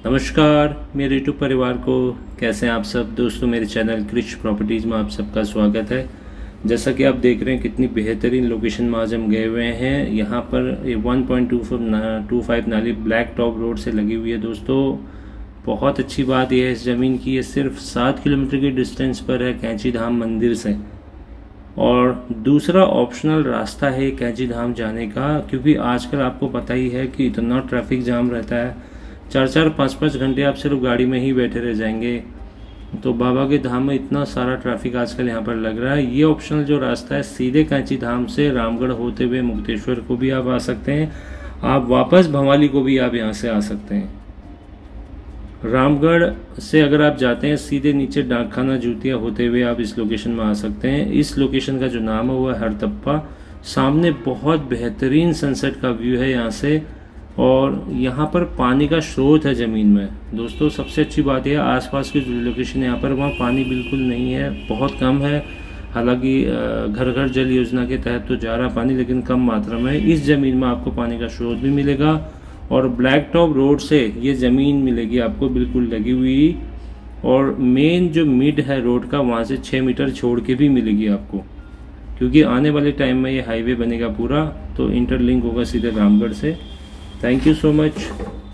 नमस्कार मेरे यूट्यूब परिवार को, कैसे हैं आप सब दोस्तों। मेरे चैनल क्रिश प्रॉपर्टीज़ में आप सबका स्वागत है। जैसा कि आप देख रहे हैं कितनी बेहतरीन लोकेशन में आज हम गए हुए हैं। यहाँ पर 1.25 नाली ब्लैक टॉप रोड से लगी हुई है दोस्तों। बहुत अच्छी बात यह है इस ज़मीन की, ये सिर्फ 7 किलोमीटर की डिस्टेंस पर है कैंची धाम मंदिर से। और दूसरा ऑप्शनल रास्ता है कैंची धाम जाने का, क्योंकि आजकल आपको पता ही है कि इतना ट्रैफिक जाम रहता है। 4-4, 5-5 घंटे आप सिर्फ गाड़ी में ही बैठे रह जाएंगे। तो बाबा के धाम में इतना सारा ट्रैफिक आजकल यहाँ पर लग रहा है। ये ऑप्शनल जो रास्ता है सीधे कैंची धाम से रामगढ़ होते हुए मुक्तेश्वर को भी आप आ सकते हैं। आप वापस भवाली को भी आप यहाँ से आ सकते हैं। रामगढ़ से अगर आप जाते हैं सीधे नीचे डाकखाना जूतिया होते हुए आप इस लोकेशन में आ सकते हैं। इस लोकेशन का जो नाम है वो है हरतप्पा। सामने बहुत बेहतरीन सनसेट का व्यू है यहाँ से, और यहाँ पर पानी का स्रोत है ज़मीन में दोस्तों। सबसे अच्छी बात यह आसपास की जो लोकेशन है यहाँ पर वहाँ पानी बिल्कुल नहीं है, बहुत कम है। हालांकि घर घर जल योजना के तहत तो जा रहा पानी, लेकिन कम मात्रा में। इस ज़मीन में आपको पानी का स्रोत भी मिलेगा और ब्लैक टॉप रोड से ये ज़मीन मिलेगी आपको बिल्कुल लगी हुई। और मेन जो मिड है रोड का वहाँ से 6 मीटर छोड़ के भी मिलेगी आपको, क्योंकि आने वाले टाइम में ये हाईवे बनेगा पूरा, तो इंटरलिंक होगा सीधे रामगढ़ से। Thank you so much.